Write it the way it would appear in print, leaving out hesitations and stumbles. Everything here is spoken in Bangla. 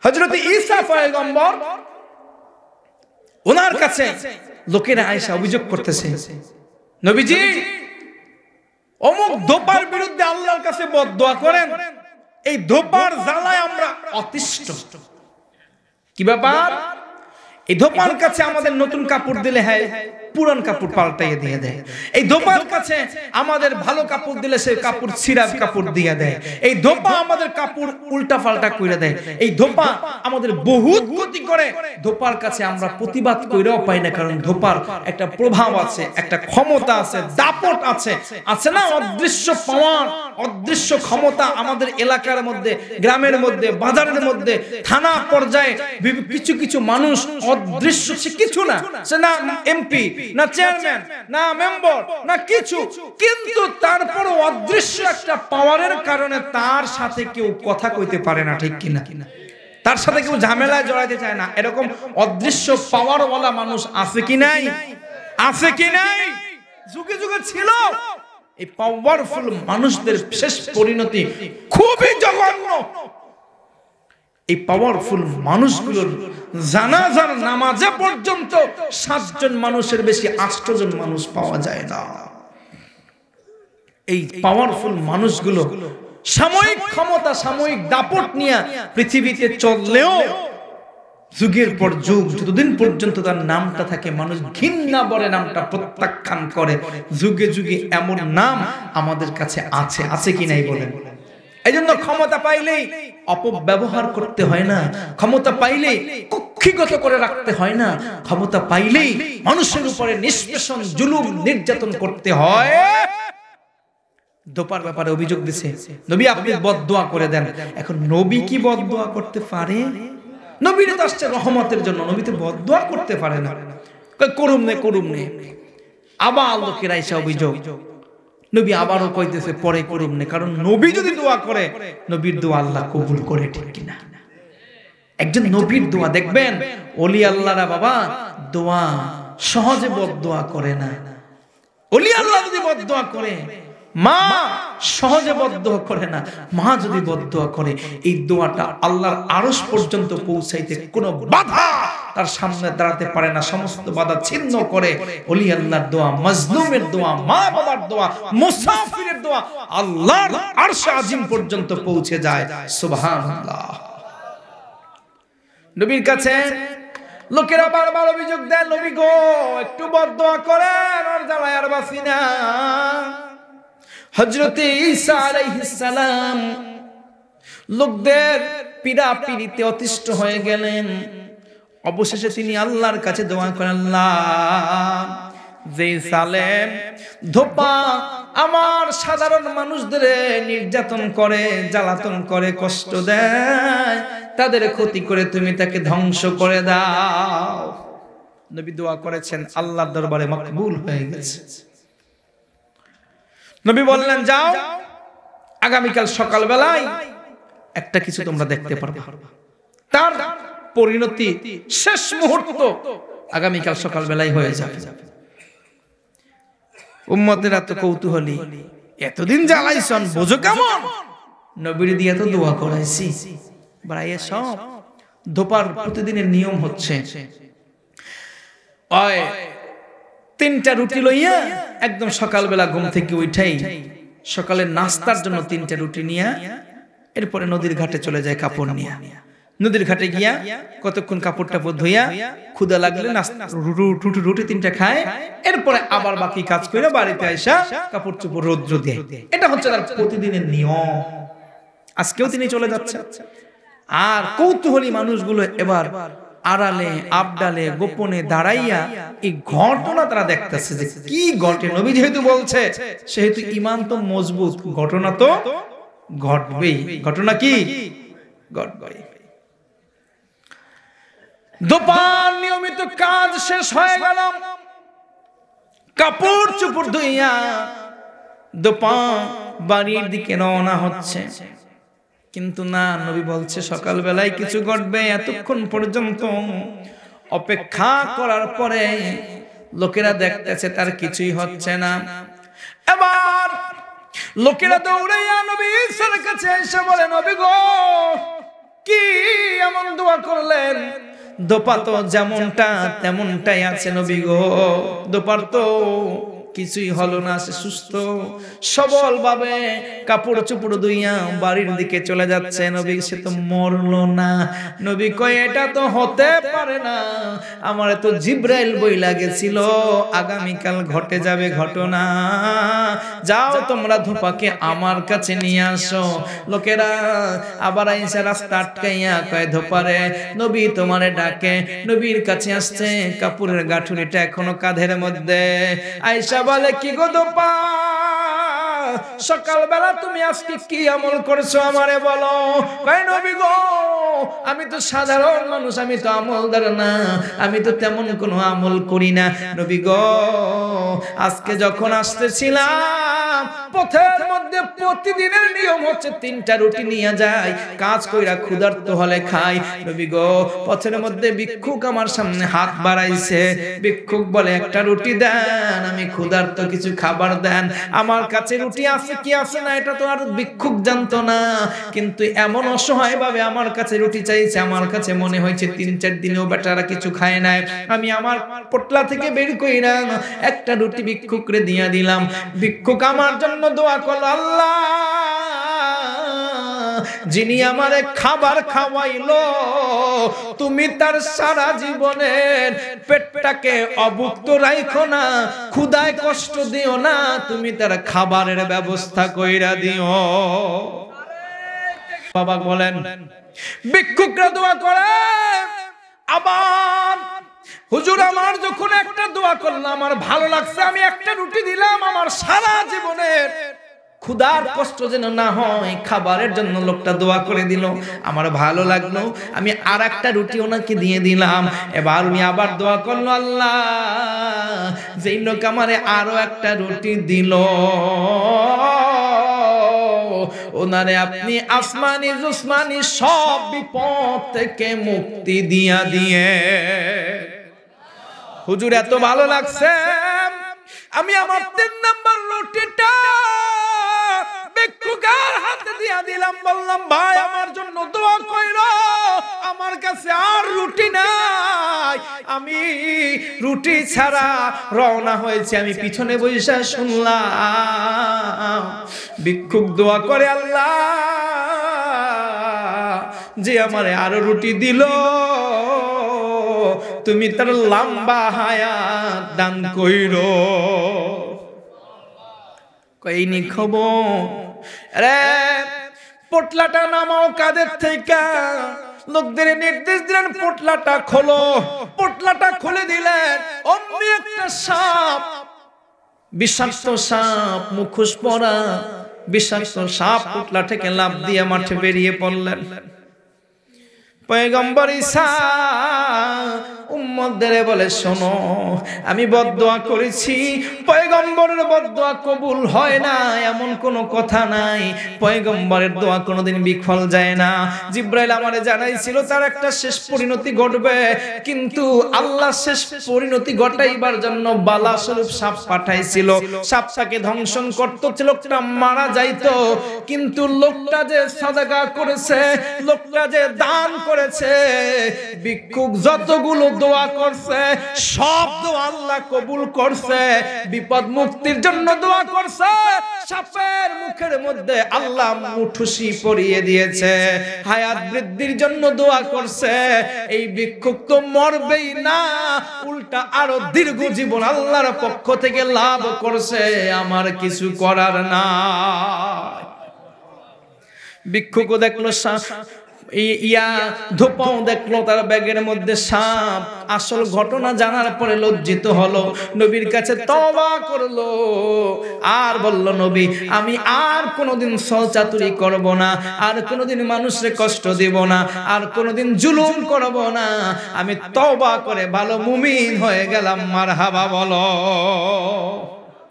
হযরত ঈসা পয়গম্বর ওনার কাছে লোকেরা আয়েশা অভিযোগ করতেছে, নবীজি অমুক ধোপার বিরুদ্ধে আল্লাহর কাছে বদদোয়া করেন, এই ধোপার জ্বালায় আমরা অতিষ্ঠ। কি ব্যাপার? এই ধোপার কাছে আমাদের নতুন কাপড় দিলে হ্যাঁ পুরান কাপড় পাল্টাইয়ে দিয়ে দেয়। এই ধোপার কাছে আমাদের ভালো কাপড় দিলে সে কাপড় ছিঁড়া কাপড় দিয়ে দেয়। এই ধোপা আমাদের কাপড় উল্টা পাল্টা করে দেয়। এই ধোপা আমাদের বহুত ক্ষতি করে। ধোপার কাছে আমরা প্রতিবাদ কইরাও পাই না, কারণ ধোপার একটা প্রভাব আছে, একটা ক্ষমতা আছে, দাপট আছে, আছে না অদৃশ্য পাওয়ার, অদৃশ্য ক্ষমতা আমাদের এলাকার মধ্যে, গ্রামের মধ্যে, বাজারের মধ্যে, থানা পর্যায়ে কিছু কিছু মানুষ অদৃশ্য, সে কিছু না, সে না এমপি, না চেয়ারম্যান, না মেম্বার, না কিছু, কিন্তু তারপর অদৃশ্য একটা পাওয়ারের কারণে তার সাথে কেউ কথা কইতে পারে না, ঠিক কিনা? তার সাথে কেউ ঝামেলায় জড়াইতে চায় না। এরকম অদৃশ্য পাওয়ারওয়ালা মানুষ আছে কি নাই? আছে কি নাই? যুগে যুগে ছিল। এই পাওয়ারফুল মানুষদের শেষ পরিণতি খুবই জঘন্য। এই পাওয়ারফুল মানুষগুলোর জানাজার নামাজে পর্যন্ত 7 জন মানুষের বেশি 8 জন মানুষ পাওয়া যায় না। এই পাওয়ারফুল মানুষগুলো সাময়িক ক্ষমতা, সাময়িক দাপট নিয়ে পৃথিবীতে চললেও যুগের পর যুগ যতদিন পর্যন্ত তার নামটা থাকে, মানুষ ঘৃণা বলে নামটা প্রত্যাখ্যান করে। যুগে যুগে এমন নাম আমাদের কাছে আছে, আছে কি নাই বলেন? এই জন্য ক্ষমতা পাইলেই অপব্যবহার করতে হয় না, ক্ষমতা পাইলেই কক্ষিগত করে রাখতে হয় না, ক্ষমতা পাইলেই মানুষের উপরে নিষ্পেষণ, জুলুম, নির্যাতন করতে হয়। ধোপার ব্যাপারে অভিযোগ দিছে, নবী আপনি বদদোয়া করে দেন। এখন নবী কি বদদোয়া করতে পারে? নবীর তো আসছে রহমতের জন্য, নবী তো বদদোয়া করতে পারে না। করুম নে, করুম নে। আবার লোকেরা এসে অভিযোগ, নবী আবারও কইতেছে পরে করুম নে, কারণ নবী যদি দোয়া করে, নবীর দোয়া আল্লাহ কবুল করে, ঠিক কিনা? একজন নবীর দোয়া দেখবেন, ওলি আল্লাহরা বাবা দোয়া সহজে বদদোয়া করে না। ওলি আল্লাহ যদি বদদোয়া করে, মা সহজে বদদোয়া করে না। মা যদি বদদোয়া করে, এই দোয়াটা আল্লাহর আরশ পর্যন্ত পৌঁছাইতে কোনো বাধা তার সামনে দাঁড়াতে পারে না। সমস্ত বাধা ছিন্ন করে ওলি আল্লাহর দোয়া, মাজলুমের দোয়া, মা বাবার দোয়া, মুসাফিরের দোয়া আল্লাহর আরশে আজিম পর্যন্ত পৌঁছে যায়। সুবহানাল্লাহ। নবীর কাছে লোকেরা বারবার অভিযোগ দেয়, নবী গো একটু বদদোয়া করেন, আর জ্বালায় আর বাঁচি না। হযরত ঈসা আলাইহিস সালাম লোকদের পীড়াপিড়িতে অতিষ্ঠ হয়ে গেলেন। অবশেষে তিনি আল্লাহর কাছে দোয়া করেন, আল্লাহ যে সালেম ধোপা আমার সাধারণ মানুষদের নির্যাতন করে, জ্বালাতন করে, কষ্ট দেয়, তাদের ক্ষতি করে তুমি তাকে ধ্বংস করে দাও। নবী দোয়া করেছেন, আল্লাহর দরবারে মকবুল হয়ে গেছে। নবী বললেন, যাও আগামীকাল সকালবেলায় একটা কিছু তোমরা দেখতে পারবে। তার পরিণতি শেষ মুহূর্ত আগামীকাল সকালবেলায় হয়ে যাবে। উম্মতের এত কৌতূহলী, এতদিন জ্বালাইছেন বোঝো কেমন, নবীর দিয়ে তো দোয়া করাইছি। ভাইয়া সব ধোপার প্রতিদিনের নিয়ম হচ্ছে, ওই 3টা রুটি লইয়া একদম সকালবেলা ঘুম থেকে উঠাই সকালের নাস্তার জন্য 3টা রুটি নিয়ে এরপরে নদীর ঘাটে চলে যায় কাপড় নিয়ে। নদীর ঘাটে গিয়া কতক্ষণ কাপড় টাপড় ধুইয়া ক্ষুধা লাগলে রুটি 3টা খায়, এরপরে আবার বাকি কাজ করে বাড়িতে আইসা কাপড় চোপড় রৌদ্র দেয়। এটা হচ্ছে তার প্রতিদিনের নিয়ম। আজকেও তিনি চলে যাচ্ছে। আর কৌতূহলী মানুষগুলো এবার আড়ালে আবডালে গোপনে দাঁড়াইয়া এই ঘটনা তারা দেখতেছে যে কি ঘটে। নবী যেহেতু বলছে সেহেতু ঈমান তো মজবুত, ঘটনা তো ঘটবেই। ঘটনা কি ঘটবে? দোপার নিয়মিত কাজ শেষ হয়ে গেল, কাপড় চোপড় ধুইয়া দোপা বাড়ির দিকে রওনা হচ্ছে। কিন্তু না, নবী বলছে সকালবেলায় কিছু ঘটবে। এতক্ষণ পর্যন্ত অপেক্ষা করার পরে লোকেরা দেখতেছে তার কিছুই হচ্ছে না। এবার লোকেরা দৌড়াইয়া নবী ঈসার কাছে এসে বলে, নবী গো কি এমন দোয়া করলেন, দোপা তো যেমনটা তেমনটাই আছে নবী গো, দোপার তো কিছুই হলো না, সে সুস্থ সবল ভাবে কাপড় চোপড় ধুইয়া বাড়ির দিকে চলে যাচ্ছে। নবী সে তো মরলো না। নবী কয় এটা তো হতে পারে না, আমার তো জিব্রাইল বইলা গেছিল আগামীকাল ঘটে যাবে ঘটনা, যাও তোমরা ধোপাকে আমার কাছে নিয়ে আসো। লোকেরা আবার আইসা রাস্তা আটকাইয়া কয় ধোপারে নবী তোমারে ডাকে। নবীর কাছে আসছে, কাপড়ের গাঁঠুরিটা এখনো কাঁধের মধ্যে। আইসা বলে কি গো ধোপা, সকালবেলা তুমি আজকে কি আমল করছো আমারে বলো। কয় নবী গো আমি তো সাধারণ মানুষ, আমি তো আমলদার না, আমি তো তেমন কোনো আমল করি না। নবী গো আজকে যখন আসতেছিলাম পথের মধ্যে প্রতিদিনের নিয়ম হচ্ছে 3টা রুটি নিয়ে যায়, কাজ কইরা ক্ষুধার্ত হলে খাই। নবী গো পথের মধ্যে ভিক্ষুক আমার সামনে হাত বাড়াইছে, ভিক্ষুক বলে একটা রুটি দেন, আমি ক্ষুধার্ত কিছু খাবার দেন। আমার কাছে রুটি আছে কি আছে না এটা তো আর ভিক্ষুক জানতো না, কিন্তু এমন অসহায় ভাবে আমার কাছে রুটি চাইছে, আমার কাছে মনে হয়েছে 3-4 দিনেও বেটারা কিছু খায় নাই। আমি আমার পোটলা থেকে বের কইরা একটা রুটি ভিক্ষুকরে দিয়া দিলাম। ভিক্ষুক আমার জন্য দোয়া করলো, আল্লাহ যিনি আমারে খাবার খাওয়াইলো তুমি তার সারা জীবনের পেটটাকে অভুক্ত রাখো না, ক্ষুধায় কষ্ট দিও না, তুমি তার খাবারের ব্যবস্থা কইরা দিও। বাবা বলেন ভিক্ষুকরা দোয়া করে। আবার হুজুর আমার যখন একটা দোয়া করলাম আমার ভালো লাগছে, আমি একটা রুটি দিলাম, আমার সারা জীবনের ক্ষুধার কষ্ট যেন না হয়, খাবারের জন্য লোকটা দোয়া করে দিল, আমার ভালো লাগলো, আমি আর একটা রুটি ওনাকে দিয়ে দিলাম। এবার উনি আবার দোয়া করলো, আল্লাহ যেই লোক আমারে আরো একটা রুটি দিল ওনারে আপনি আসমানি জুসমানি সব বিপদ থেকে মুক্তি দিয়া দিয়ে। হুজুর এত ভালো লাগছে, আমি আমার 3 নাম্বার রুটিটা ভিক্ষুকের হাতে দিয়া দিলাম, বললাম ভাই আমার জন্য দোয়া কইরো, আমার কাছে আর রুটি নাই, আমি রুটি ছাড়া রওনা হয়েছে। আমি পিছনে বসে শুনলাম ভিক্ষুক দোয়া করে, আল্লাহ যে আমারে আরো রুটি দিল তুমি তার লম্বা হায়াত দান কইরো। কইনি খবর রে পোটলাটা নামাও কাদের থেকে, লোকদের নির্দেশ দিলেন পোটলাটা খোলো। পোটলাটা খুলে দিলেন, অমনি একটা সাপ, বিষাক্ত সাপ, মুখোশ পরা বিষাক্ত সাপ পোটলা থেকে লাফ দিয়ে মাঠে বেরিয়ে পড়লেন। পয়গম্বর ঈসা উম্মতদের বলে শোনো আমি বদদোয়া করেছি, পয়গম্বরের বদদোয়া কবুল হয় না এমন কোনো কথা নাই, পয়গম্বরের দোয়া কোনোদিন বিফল যায় না। জিব্রাইল আমারে জানাইছিল তার একটা শেষ পরিণতি ঘটবে, কিন্তু আল্লাহ শেষ পরিণতি ঘটাইবার জন্য বালা স্বরূপ সাপ পাঠাইছিল, সাপটাকে ধ্বংসন করতে লোকটা মারা যাইতো, কিন্তু লোকটা যে সাদাকা করেছে, লোকটা যে দান করেছে, ভিক্ষুক যতগুলো দোয়া করছে সব দোয়া আল্লাহ কবুল করছে, বিপদ মুক্তির জন্য দোয়া করছে, সাপের মুখের মধ্যে আল্লাহ মুঠুসি পরিয়ে দিয়েছে, হায়াত বৃদ্ধির জন্য দোয়া করছে। এই ভিক্ষুক তো মরবেই না, উল্টা আরো দীর্ঘ জীবন আল্লাহর পক্ষ থেকে লাভ করছে, আমার কিছু করার না। ভিক্ষুকও দেখলো ধোপাও দেখলো তার ব্যাগের মধ্যে সাপ। আসল ঘটনা জানার পরে লজ্জিত হলো, নবীর কাছে তওবা করলো, আর বলল নবী আমি আর কোনোদিন ছলচাতুরি করব না, আর কোনোদিন মানুষকে কষ্ট দেব না, আর কোনোদিন জুলুম করব না, আমি তওবা করে ভালো মুমিন হয়ে গেলাম। মারহাবা বলো।